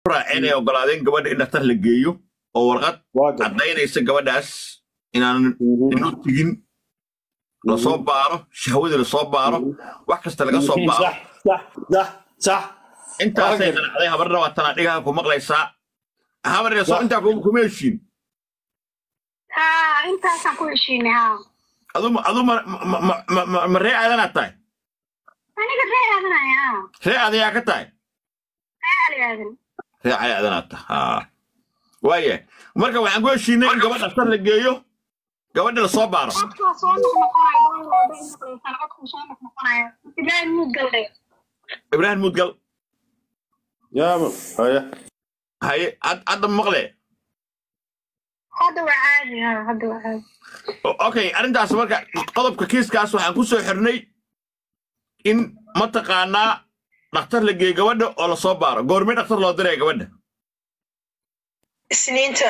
raaceen ee ogolaadeen gabadha in dhakhtar la geeyo oo warqad caddaynaysa gabadhaas inaan inuu tigin la soo baaro shahwada la soo baaro wax kasta laga soo baaro صح intaasay qanacday habarna waa tan adiga ku maqlaysaa habarna soo inta ku meeshin intaasaan ku heshiinay adu ma ree aadana tahay aniga ree aadanaya ree aadaya ka tahay ree aadana tahay waaye marka waxaan ku heshiinay in gabadha dhakhtar la geeyo gabadha la soo baaro ibrahim mudgal يا ابو هاي عد مقلة هذا وعادي هذا وعادي اوكي arrintaas marka qodobka kiiskaas waxaan ku soo xirnay in mataqaana dhakhtar la geeyo gabadha oo la soo baaro goorma dhakhtar loo diray gabadha isniinta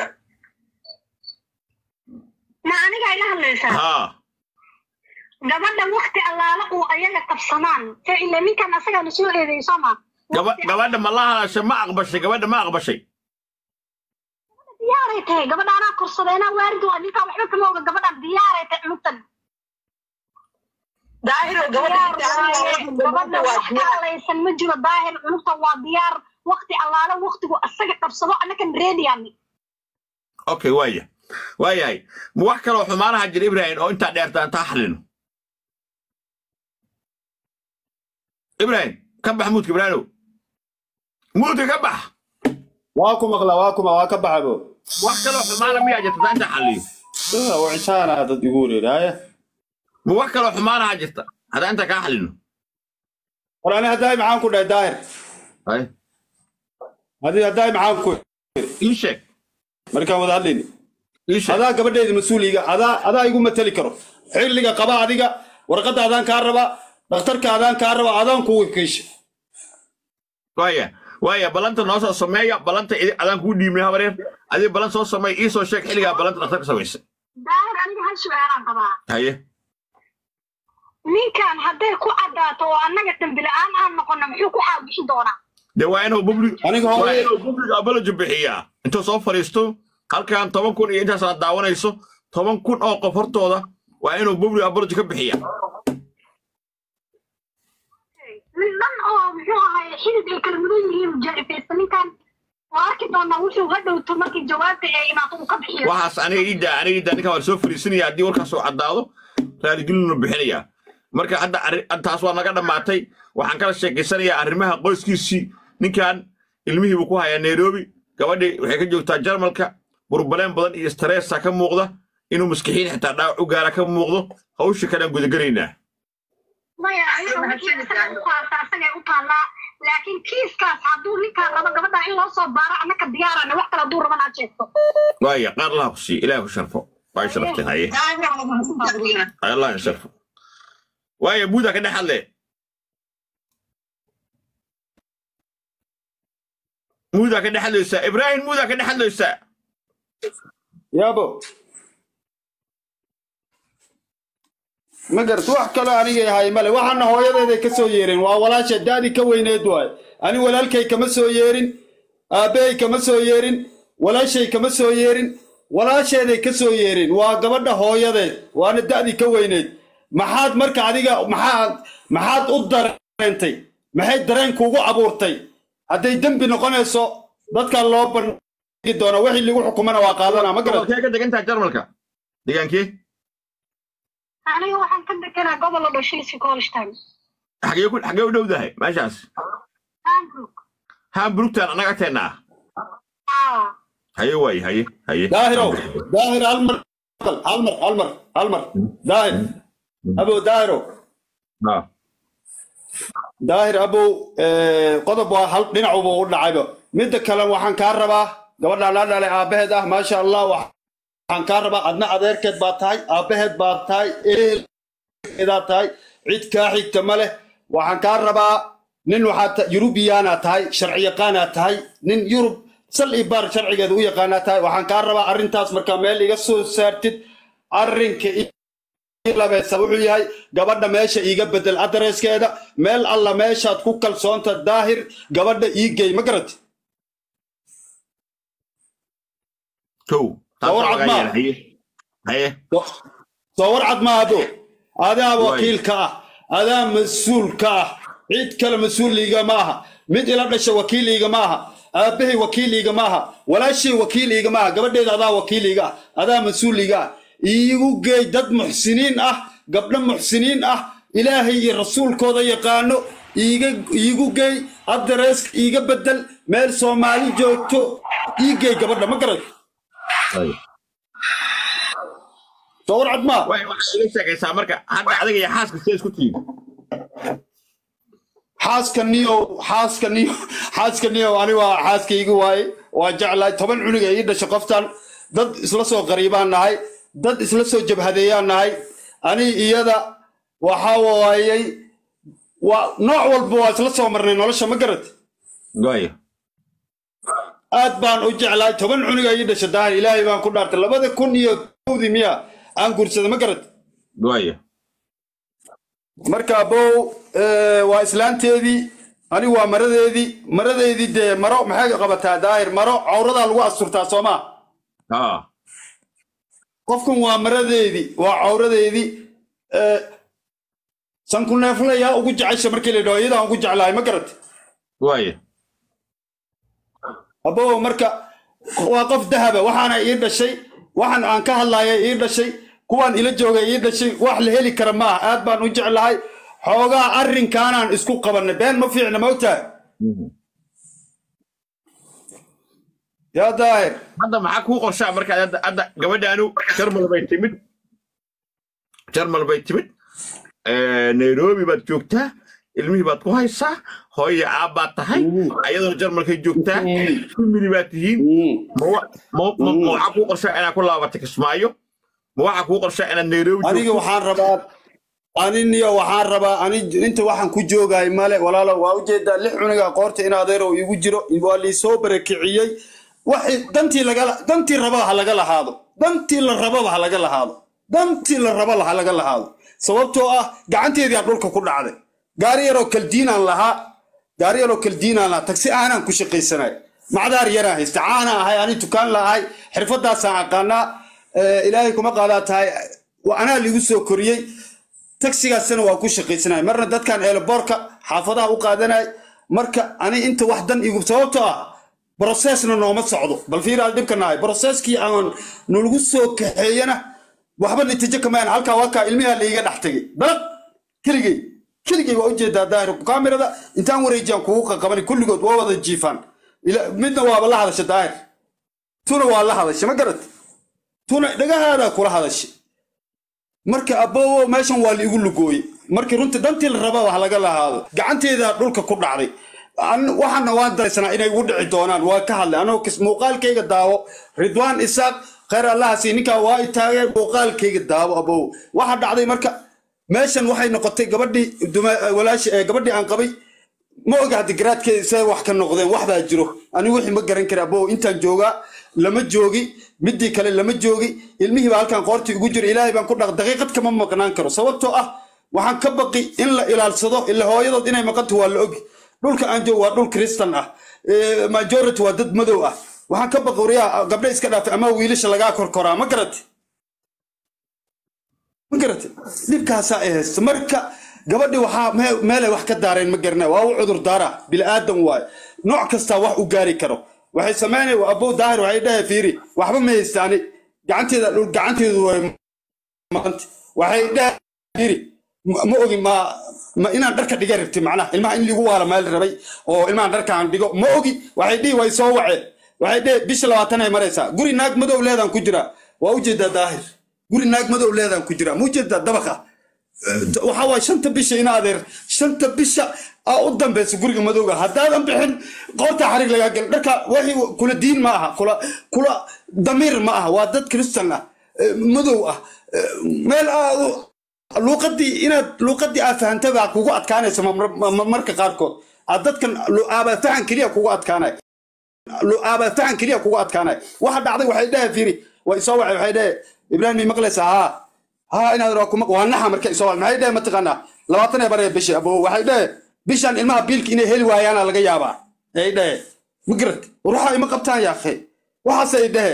ma aniga ila hadlaysaa gabadha waqti allaala uu ayaga qabsamaan ila ninkan asaga soo eedeysama gabadha ma la hadashay ma aqbashay gabadha ma aqbashay diyaaray tahay gabadha ana korsadeena waardu ninka waxba kama oga gabadha diyaaray tahay cuntan daahir gabadha waa laysan ma jiro daahir cunta waa diyaar waqti allaala waqtigu asaga qabsado anakan ready yani okay waayay ma wax kale oo xumaanaha jir ibrahim oo inta dheertaan taxlino ibrahim kan maxmuud ibrahim مود كبح واكم اغلا واكم ابو وكلو حمانه ميا جت انت حلي وعشان هذا يقول لا وكلو حمانه جت هذا انت كحلنا ولا انا دايم معاكم داير هاي هذه دايم معاكم ايش marka wada hadlayni ايش هذا gabadheeda masuuliga hada igu matali karo xilliga qaba adiga warqada adaan ka raba dhakhtarka adaan ka raba adaan ku wikish وايا بلانتا نوصل سمية بلانتا أدان كود دي منها برير أدي بلانتا صوص سمية إيسو شيك حلقة بلانتا نختار كسويس داهر أنا هل سؤال قبا هاي مين كان هدي كو عداتو أنا قتن بالآن أنا قلنا محيو كو حاول بشي دونا ده وينه ببلي أنا هو ببلي قبل جبهية أنتو صوف فريستو هل كان طبعا كون إنت سنة دعوانا يسو طبعا كون أو قفرتو ده وينه ببلي قبل جبهية من ضمن محوها حيدة الكلمدين هي في السنين كان واركب أنا وشو غدا وتمرك الجواب إما تبقى بحية وحاس أنا يدا أنا كمان سوف فريسني أدي ورك سو عداله لا يقولون بحنية مركا حدا أنت أصلا نقدر معتي وحنكر الشيء سنية أرمها قوس كيسي نكان المهم بكوها يا نيروبي كمان وحكي جو تاجر ملكا بربلان بدن يستريس كم موقدة إنه مسكين حتى لا وقارا كم موقدة هوش كلام جود قرينا ما يعني لكن كيس كاس عدو لك ربا قبضا إلا صبارة أنا كديارة أنا وقت لدور ربا ناتشيكو وايا قال الله خشي إله شرفه واي شرفتين هاي الله يشرفه وايا بودا كده حلي مودا كده حلو يسا إبراهيم مودا كده حلو يسا يا ابو ما قرت wax kale aniga yahay male waxana hooyadeeda ka soo yeerin waa walaasha daadi ka weyneed waay ani walaalkay kama soo yeerin aabay kama soo yeerin walaashay kama soo yeerin walaasheeday ka soo yeerin waa gabadha hooyadeed waana daadi ka weyneed maxaad marka adiga maxaad u dareentay maxay dareen kugu abuurtay haday dambi noqonayso dadka loo bandhigi doono wixii lagu xukumana waa qaadana ma garan ka degantaa jarmalka deegaankii أنا واحد كده كده قبل الرشيد في كولشتاين. حاجة ودو ده ماشي. هامبروك تان أنا قتنا. هاي. داهر المر داهر أبو داهرو. داهر أبو قطب وحلق نعوبه ولا عيبه. مد كلام وحن كهربا قبل لا لعبه ده ما شاء الله waxaan ka rabaa adna adeerkeed baa tahay aabaheed baa tahay eedaa tahay cid ka xigta male waxaan ka rabaa nin waxa Yurubiyaana tahay sharci yaqaan tahay nin Yurub sal ibar sharcigeedu u yaqaan tahay waxaan ka rabaa arintaas marka meel iga soo saartid arinka labeesa wuxuu yahay gabadha meesha iga bedel adreeskeeda meel alla meeshaad ku kalsoonta daahir gabadha ii geey ma garat تو صور عظمة صور عظمة هذا هذا وكيل كاه هذا مسؤول كاه عيد كلام مسؤول لي جماعة مد إلى بش وكيل لي جماعة أبيه وكيل لي جماعة ولا شيء وكيل لي جماعة قبل هذا وكيل لي جا هذا مسؤول لي جا يجو جيد محسنين قبل محسنين إلهي الرسول كذا يقانو يجو جاي أدرس يجي بدل مال سومالي جوتو يجي قبل ما قرأ. طيب. صور عظمة. وين ليش يا سامرك هذا عليك يا حاسك سيس كتير. حاسك النيو أنا وحاسك يجواي وجعل طبعا عنق يد شقفتان ضد إسلاسو غريبان نهاي ضد إسلاسو جبهديان نهاي أنا إيادا وحاوي ونوع والبواس لسه مرنين ولا شيء ما قرت. قاية. أتبان وجعل طبعا عنق يد شدان إلهي بان كل دارت لبده كن يكودي ميا أنقول سيد ما قرت. قاية. مركبو وإسلام تيدي أنا ومرضي ده مرو محاجة قبتها داير مرو عورضها الواس صرتها سما. قفكم ومرضي وعورضي سنكون نفلا يا أوجد عايشة مركلة دويدا أوجد على ما قرت. قاية. أبو مركا وقف ذهب وحنا يد الشيء وحنا عن كهلا يد الشيء كوان إلى جوجا يد الشيء واحد هلي كرماه أتبان وجعل هاي حوجا أرين كانان إسكو قبلنا بين ما في عنا موتى يا داير هذا معك هو قرشة مركا هذا قبل أنو شرم البيت نيروبي بتجوكتا ilmihii baad ku haysaa hooyo aabbaad tahay ayadoo jarmalkay joogtaa kulmini baad tihiin ma waxaa kuu qorshaa inaad ku laabatay Kismaayo ma waxaa kuu qorshaa inaad Nairobi aniga waxaan rabaa inta waxaan ku joogaay male walaalo waa u jeedaa lix cuniga qoorta in adeero igu jiro waa li soo barakiciyay waxay dantii raba ha laga lahaado dantii la raba ha laga lahaado sababtoo ah gacanteedii dhulka ku dhacday gaariyaro kaldiinaan la taxi aanan ku shaqeysanay macdaar yara istacaana ahay ani tukaan laahay xirfadaas aan aqaana ilaahay kuma qaadaatay waana ligu soo koriyay taxigaasna waa ku shaqeysanay marna dadkan eelboorka xaafadaha u qaadanay marka ani inta wax dan igu sababtoo ah processna nooma socdo bal fiiraal dibkanaay processkii aan nulagu soo kaxeeyana waxba natiijo kamaan halka waka ilmiha liiga dhaxtagay bal كلجي وأوجد داير كاميرا أنت وريجان كوكا كمان كل جود وهذا الجيفان إلى مدنا والله هذا الشيء داير تونا والله هذا الشيء ما قرت تونا دقة هذا كل هذا الشيء مركب أبوه ماشان والي يقول له قوي مركب رنت دمتي الربا وحلا قال هذا قعنتي إذا دولك كل عري عن وحنا واد سنة إنه يودع دونان وكهل أنا مقال كي قداو رضوان إساق خير الله سينك وايد تاجي مقال كي قداو أبوه واحد عري مركب meeshan waxay noqotay gabadhii aan qabay ma ogaad garaadkeeda wax ka noqdeen wax baa jiro ani wixii ma garan karaa boo intaan jooga lama joogi midii kale lama joogi ilmihii baa halkan qoorti ugu jiro ilaahay baan ku dhaq daqiiqad kama maqnaan karo sababtoo ah waxaan ka baqi in la ilaalsado illa hooyadood inay maqanto waa la ogi dhulka aan joogo waa dhul kristan ah majority waa dad madow ah waxaan ka baquriyaa gabdha iska dhaafay ama wiilasha laga korkoraa ma garatay dhibkaasa ahaysto marka gabadhi waxaa meelay wax ka daareen ma garanay waa u cudur daara bilaadan waay nooc kasta wax u gaari karo waxay sameeyeen abuu daahir waxay dhahay fiiri waxba ma haystaani gacanteedu way maqanti waxay dhahay fiiri ma ogi ma inaan dharka dhiga rabtay macnaha ilmaha in ligu waala meel rabay oo ilmaha dharka aan dhigo ma ogi waxay dhihi way soo waceen waxay dhahay bisha 20 ay maraysaa guri naag madow leedan ku jira waa u jeedaa daahir guri naag madow leedan ku jira muujada dabaqa waxa waa shanta bisha in adeer shanta bisha u dambaysa guriga madowga hadaadan bixin qoorta xarig laga gal dharka wixii kula diin ma aha kula damiir ma aha waa dad kristan ah madow ah meel luqadii aad fahantay baa kugu adkaanaysa marka qaarkood dadkan aaba fahan kaliya kugu adkaanay waxa dhacday waxay dhahay fiiri way soo waxay dhahay إبراهيم مقلس إن هذا رأكم وأنها مركز سؤال ما هيدا متقنا لو أعطنا بري بيش أبو وحيدا بيشان إلما بيلك إنه هلو أنا لقى يابا هيدا مقرد وروح أي مقبتان يا أخي وحاسة هيدا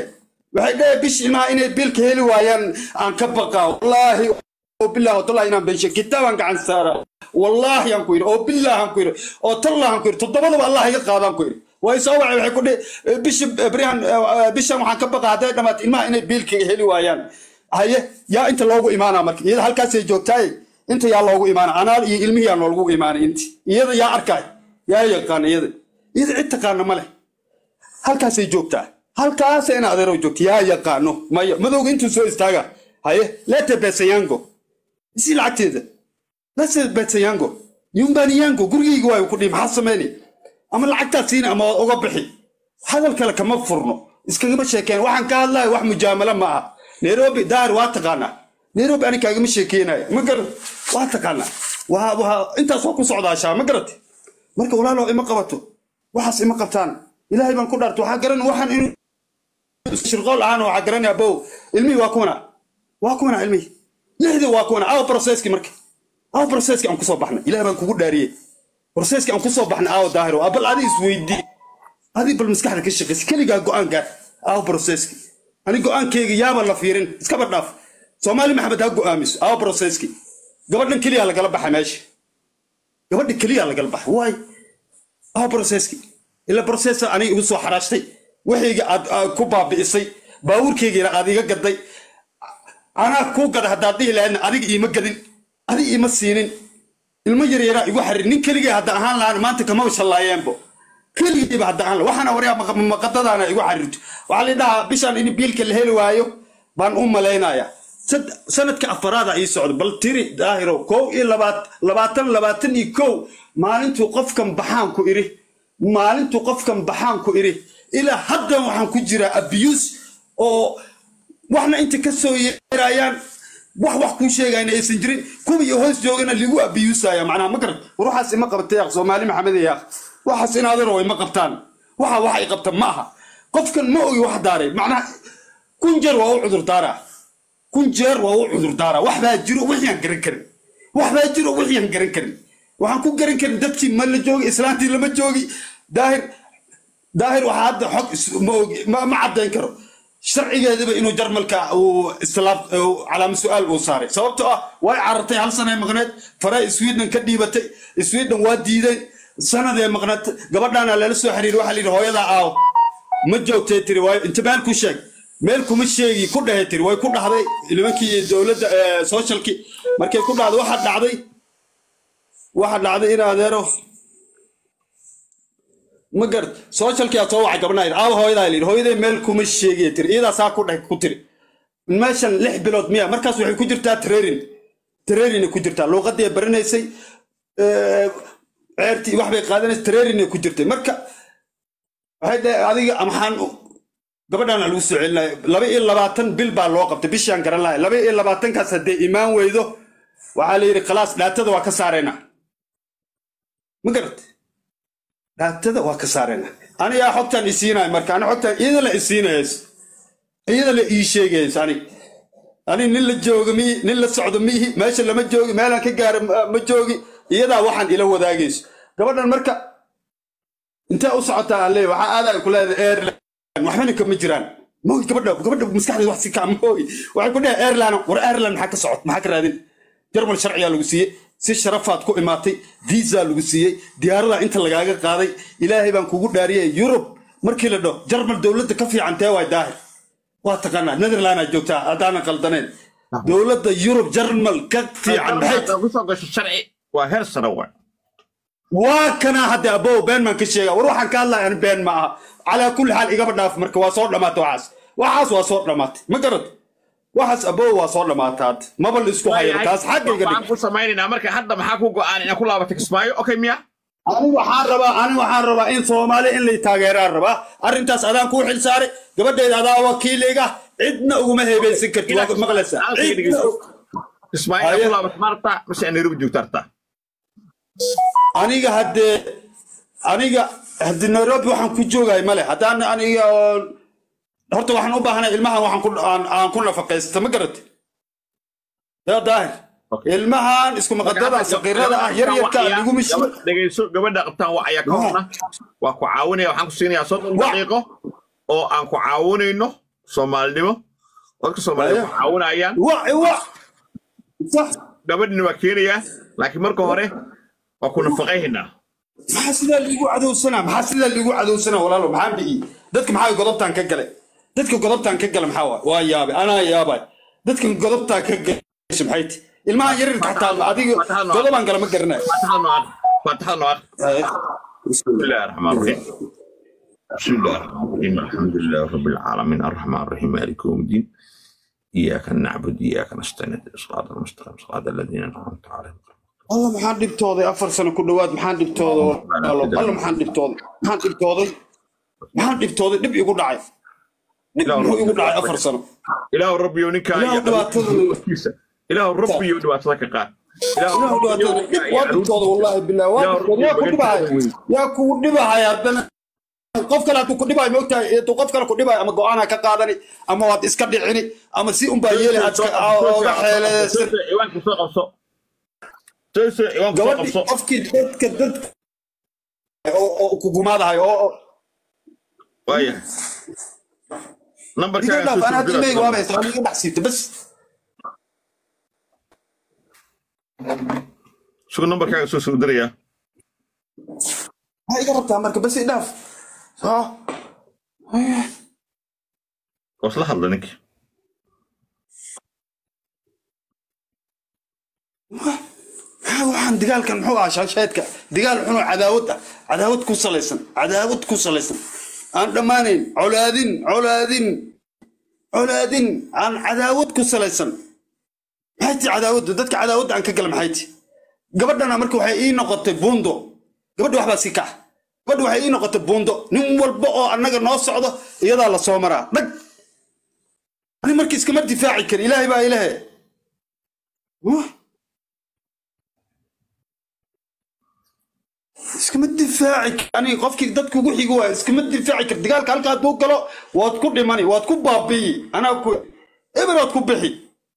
waxay dhahay bish ilmaha inay biilka heli waayaan aan ka baqaa wallaahi oo bilaahi wallahi inaan beesho kitaabaan gacan saara wallaahi aan ku yidhi oo bilaahi aan ku yidhi oo tallaahi aan ku yidhi toddobadaba allah iga qaadaan ku yidhi way soo wacay waxay ku dhihi bishan waxaan ka baqaa hadday dhammaata ilmaha inay biilka heli waayaan haye yaa inta loogu imaanaa marka iyada halkaasay joogtaay inta yaa loogu imaana anaal iyo ilmihii yaa noolgu imaanay inti iyada yaa arkaay yaa yaqaan iyada cid taqaana ma leh halkaasay joogtaa halkaasay in adeero joogta yaa yaqaano maya madowga intuu soo istaaga haye lete besayango isi lacagteeda lete besayango yumbaniyango gurigayga waayu ku dhihi maxaa samayni ama lacagtaa siina ama uga bixi hadal kale kama furno iskagama sheekeen waxaan ka hadlayo wax mujaamalo ma aha nairobi daar waa taqaanaa nairobi ani kaagama sheekeenaya ma garat waa taqaanaa intaas waa ku socdaashaa ma garat marka walaalow ima qabato waxaas ima qabtaan ilaahay baan ku dhaarto waxaa garan waxaan in shirqool ahaan waxaa garanaya bow ilmihii waa kuwana ilmihii lixdii waa kuwana aw processki marka aw processki aan kusoo baxnay ilaahay baan kugu dhaariyey processki aan kusoo baxnay aw daahiro bal adi isweydii adi bal maskaxda ka shaqaysa keligaa go'aan gaar aw processki ani go'aankeyga yaaba la fiirin iskaba dhaaf soomaali maxamed ha go'aamiso aw processki gabadhan keliya lagala baxay meesha gabadha keliya lagala baxay waay aw processki ila processa ani igu soo xaraashtay waxayga aad ku baabi'isay baawurkeygiina aad iga gaday anaa kuu gada haddaad dhihi lahaydna adiga iima gadin adiga iima siinin ilmo yaryaraa igu xarir nin keligay hadda ahaan lahaan maanta kama shallaayeenbo keligayba hadda ahaan waxaana waryaa maqadadaana igu xarirto waxaa la dhahaa bishaan in biilka la heli waayo baan u malaynayaa sanadka afaraada ii socdo bal tiri daahiro 21 maalintuu qofkan baxaan ku iri ilaa haddan waxaan ku jiraa abuse oo waxna inta ka soo yeerayaan wax ku sheegayna aysan jirin kuwa iyo hoos joogana ligu abiyuusaya macnaha ma garan ruuxaas ima qabtay yaa Soomaali Maxamed yaa waxaas in adeer way ma qabtaan waxa ay qabtaan ma aha qofkan ma ogi wax daaray macnaha kun jeer waa u cudur daara wax baa jiro wixii aan garan karin waxaan ku garan karin dadkii ma la joogi islaantii lama joogi daahir waxa hadda xog ma caddayn karo sharcigeedaba inuu jarmalka uu islaam calaam su'aal uu saaray sababtoo ah way carartay hal sano maqneed faray Sweden ka dhiibatay Sweden waa diiday sanadee maqneed gabadhaana la soo xiriir waxa la yiri hooyada aaw ma joogtay tiri way inta baan ku sheeg meel kuma sheegi ku dhahay tiri way ku dhahday ilmankii dawladda socialki markay ku dhahday waxa dhacday in adeero magar socialki aad soo wacay gabadha aaw hooyaday meel kuma sheegi tiri iyada saa ku dhahay ku tiri meeshan 6 bilood miya markaas waxay ku jirtaa training ku jirtaa luqadii baranaysay ceertii wax bay qaadanaysaa training ku jirtay marka waxay adiga amxaan gabadhan lagu soo celinay 22 bil baa loo qabtay bishaan garan lahayn 22 kaas hadee iimaan weydo waxa la yiri khalaas dhaatada waa ka saarayna ma garat dhaatada waa ka saarayna aniga xogtan isiinay marka ana xogtan iyada la ii sheegayso ani nin la joogo nin la socdo mihi meesha lama joogi meelan ka gaar ma joogi iyada waxaan ila wadaagayso gabadhan marka inta u socotaa leey waxa aad ay ku leedahay waxbana kama jiraan mooy gabadha maskaxdeeda wax si ka mooy waxay ku dhahay airline maxaa ka socod maxaa ka raadin jarmal sharciya lagu siiyey si sharafaad ku imaatay visa lagu siiyey diyaarada inta lagaaga qaaday ilaahay baan kugu dhaariyay Europe markii la dhaho jarmal dawladda ka fiican tahay way daahir waa taqaanaa Netherlands joogtaa adaana qaldaneen dawladda Europe jarmal ka fiican maxay ku soo gashay sharci waa heer sare وكنا هذا أبو بين من كشيء وروح عن كلا يعني بين معه على كل حال إجابة ناف مرك وصور لما وحاس وصور لما ما قرد وحس أبو وصور لما ما بالإسكو هاي الكاس حق يقدر أقول سمايني نامرك حتى ما حكوا قاني أنا كلها بتكسمايو أوكي ميا أنا وحاربة إن صومالي إن اللي تاجر الربا أرنتاس أذان كوح الساري قبل ده هذا وكيل لقى عدنا وما هي بيسكت مغلسة اسماعيل أنا كلها بتمرتا مش يعني روب جوترتا aniga hadde Nairobi waxaan ku joogay male hadaan aniga horta waxaan u baahanay ilmaha waxaan ku nafaqaysta ma garatay yaa daahir ilmahan isku maqadada saqiirada ah yaryarka lagu mishi dhageyso gabadha qabtaan waa ayaa koona waa ku caawinaya waxaan ku siinayaa 30 daqiiqo oo aan ku caawinayno soomaalinimo dadka Soomaaliyeed waxay caawinayaan صح gabadhina waa keenaya laakiin marka hore waa ku nafaqaynaa maxaa sida lagu cadowsana walaalo maxaan bixi dadka maxaa godobtaan ka galay dadka godobtaan ka galay maxaa waa yaabay ana yaabay dadka godobtaan ka galay maxayti ilmaha yarirka xataa adiga godobaan gala ma garanayo fataha nooc bismillahir rahmanir rahim بسم الله الرحمن الرحيم الحمد لله رب العالمين الرحمن الرحيم مالك يوم الدين إياك نعبد إياك نستعين صراط المستقيم صراط الذين أنعمت عليهم والله محان دبتوضي 4 سنة كل واد محان دبتوضي والله محان دبتوضي دب يقول داعي يقول داعي 4 سنة إله ربي ونكا إله ربي ودواتك قال إله دبتوضي والله بالله يا كل دبها يا ربنا qof kale ku dhibay moogtahay ee qof kale ku dhibay ama go'aana ka qaadani ama waad iska dhicini ama si un baa yeelay aad ka xeelaysan iwan ku soo qabso iwan ku soo qabso qofkii dad oo ku gumaadahay oo waya number ka ana diimay waa bay tahay iga dhaxsiibta bas soo number ka soo diraya hay iga rabtaa marka bas idhaaf وصل حضنك waxaan dagaalkan muxuu ahaa shaasheedka dagaal xun cadaawad ku salaysan aan dhamaanayn colaadin aan cadaawad ku salaysan maxay cadaawadu dadka cadaawada aan ka gal maxay gabadhana markii waxay ii noqotay buundo gabadha waxba si ka gabadha waxay ii noqotay buundo nin walba oo annaga noo socdo iyadaa la soo maraa dhag ani markii iskama difaaci kari ilaahay baa ilaahay iskama difaaci ani qofkii dadku ugu xigo waa iskama difaaci kar dagaalka halka hadduu galo waad ku dhimani waad ku baabi'i anaa ku eber waad ku bixi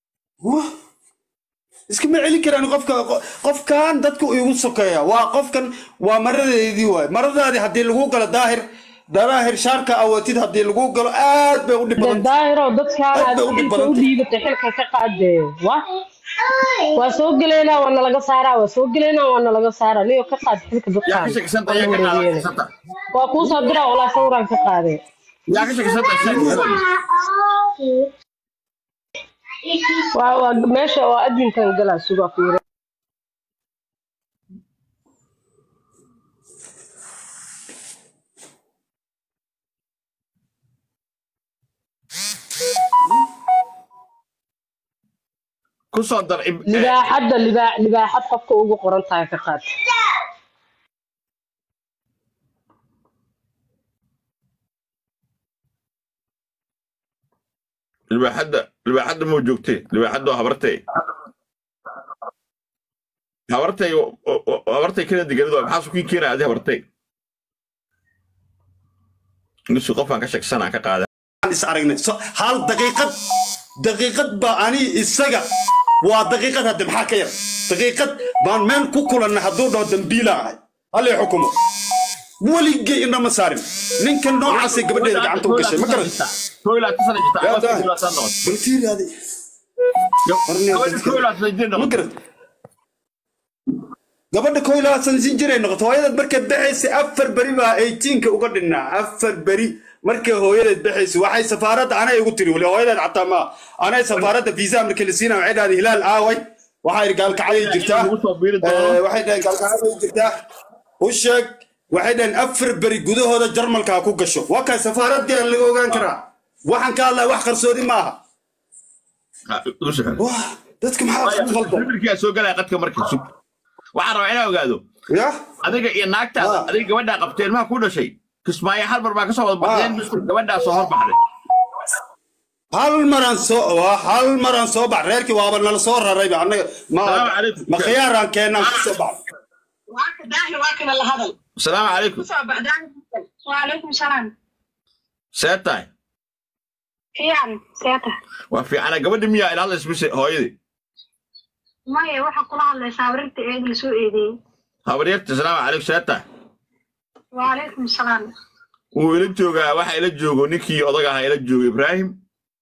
iskama celin karaan qofkan dadku igu sokeeya waa qofkan waa maradeedii waay maradaadii haddii lagu galo daahir shaarka awootid haddii lagu galo aad bay u dhib badan daahiro dadkaan u dhiibatay xilka ka qaadee waa soo galeynaa waana laga saaraa niyo ka qaad xilka dadkaan waa kuu soo diraa walaa sawiraan ka qaadee meesha oo adinkan galaa sugaa fiire kusoo dar libaaxad qofka ugu qoran tahay ka qaad libaaxadda ma joogtay libaaxadda waa habartay kana diganadu maxaa sukiin keenaa adi habartay nisu qofaan ka shaksanaa ka qaada is aragnay hal daqiiqad baa ani isaga waa daqiiqad hadda maxaa ka yar daqiiqad baan meel ku kulanna hadduu dhaho dambiila ahay hal ii xukumo weligay inama saarin ninkan noocaasay gabadheeda gacanta u gashay ma garan gabadha koylasan sin jiray noqoto hooyadeed markay baxaysay 4 beri baa 18ka uga dhinnaa 4 beri markay hooyadeed baxaysay waxay safaaradda anay ugu tiri wali hooyadeed xataa ma anay safaaradda visa markay la siinaa waxay dhahday hilaal aaway waxay gaalkacay jirtaa waxay dhahay gaalkacay jirtaa u sheeg waxay dhahan 4 beri gudahooda jarmalka ku gasho waa kay safaaradda laga ogaan karaa waxaan ka hadlaa wax qarsoodi ma aha dadka maxaa qaldan soo galay qadka markii sug waxaan rabaa inaan ogaado adiga iyo naagtaada adiga gabadhaa qabtay ilmaha ku dhashay kismaayo hal mar baa ka soo wada baxdeen gabadhaa soo hor baxday hal maraan soo bax reerkii waaba nala soo rarayba annaga ma khiyaaraan keenaan ku soo bax السلام عليكم وعليكم السلام سيتاي يعني سيتا وفي أنا قبل مياه إلى الله اسمه هايدي ما هي واحد كلها اللي سافرت إيدي سوء إيدي خبريت السلام عليكم سيتاي وعليكم السلام وإلى جوجا واحد إلى جوجو نيكي أضاقها إلى جوجو إبراهيم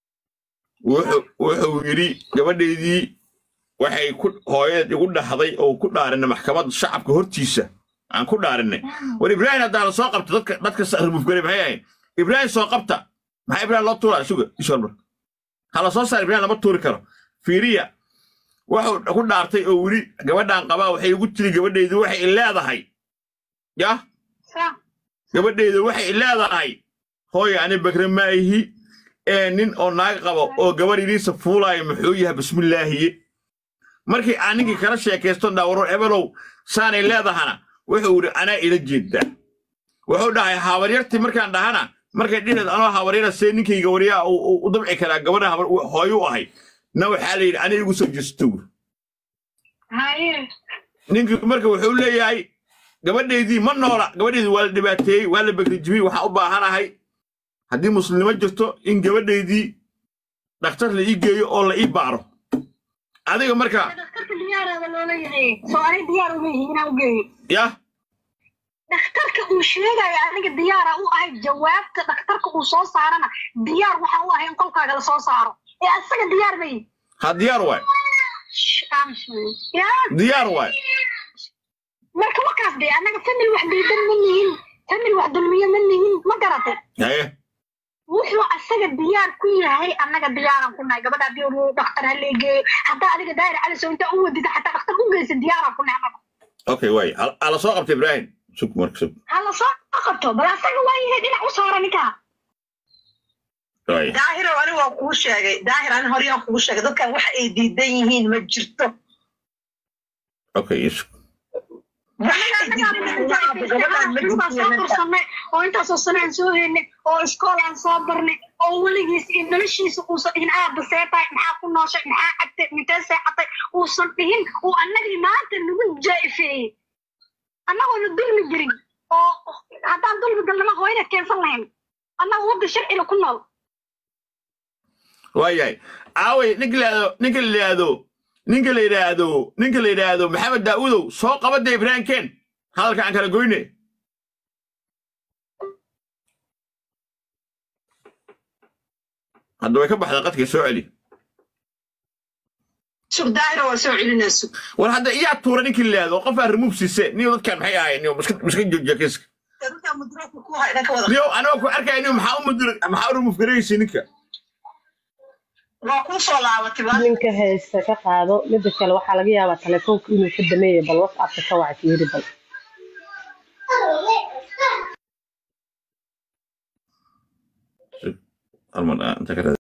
وحو يري قبل دي waxay ku hooyad igu dhaxday oo ku dhaarin maxkamad shacabka hortiisa aan ku dhaarinay war Ibrahim hadda la soo qabto dadka remove garay maxay Ibrahim soo qabta maxay Ibrahim loo tuuraa suga ishalba hala soo saar Ibrahim lama tuuri karo fiiriya wuxuu ku dhaartay oo wili gabadhan qaba waxay igu tiri gabadheedu waxay leedahay ya gabadheedu waxay leedahay hooyo ani bakre maahi nin oo naag qabo oo gabadhiisa fuulay muxuu yahay bismillaahi markii aanigi kala sheekaysto dhawro ebelow saanay leedahana wuxuu yiri ana ila jeeda wuxuu dhahay hawaryarti markaan dhahana markay dhinaad anoo hawaryara see ninkayga wariyaa u dabci kara gabadha hooyo ahay na waxa la yiri ana igu soo jeesto ninki marka wuxuu leeyahay gabadheedii ma noola gabadheedii waa la dhibaateeyay waa la bagrijibay waxa u baahanahay haddii muslimo jirto in gabadheedii dhakhtar la ii geeyo oo la ii baaro adiga marka dhakhtarka diyaarada loola yahay soo ari diyaar u yihiin inaan u geeyo ya dhakhtarka uu sheegay aniga diyaar u ahay jawaabta dhakhtarka uu soo saarana diyaar waxa uu ahay in qolkaaga la soo saaro ee asaga diyaar bay ha diyaar waay ya diyaar waay marka wakaas de anaga famil wax diidan ma nihin famil wax dulmiyo ma nihin ma garatay wuxuu asaga diyaar ku yahay anaga diyaaran ku nahay gabadha hadii uu dhakhtar haleegeeyo hadda adiga daayir cali soo inta u wadida xataa dhakhtar ku geysan diyaaran ku nahay okay way ala soo qabtay Ibrahim sug markab ala soo qabto bal asaga waa yahay dhinac u saaran ninka daahir ani waa ku sheegay daahir ani hore aan ku sheegay dadkan wax ay diidan yihiin ma jirto okay yes oo intaasoo sano aan soo heynay oo iskool aan soo barnay oo weligiis iyo noloshiisa uusan dhihin aada seetahay maxaa ku nooshay maxaa cabtay mitee seexatay uusan dhihin uu annagii maanta nagu jaa'ifeeyey annagoona dulmi jirin oo haddaan dulmi galnama hooyna keensan lahayn annaga wadda sharciga ku nool waayahay aaway ninka la yiraahdo maxamed daawudow soo qabada Ibrahim keen halka aan kala goyne hadda way ka baxday qadkii soo celi sug daahir waa soo celinayso war hadda iyaa tuura ninka la yiraahdo qof aan remove siise niyo dadkan maxay ahaayeen miska joojiya kiiska dadka mudraka ku hayna ka wada niyo anoo ku arkay inuu maxaa remove gareeyay ninka waa ku soo laabatay ninka heesta ka qaado mid kale waxa laga yaabaa telefoonka inuu ka dameeyo bal WhatsApp ka wacay fiiri bal almada inta kale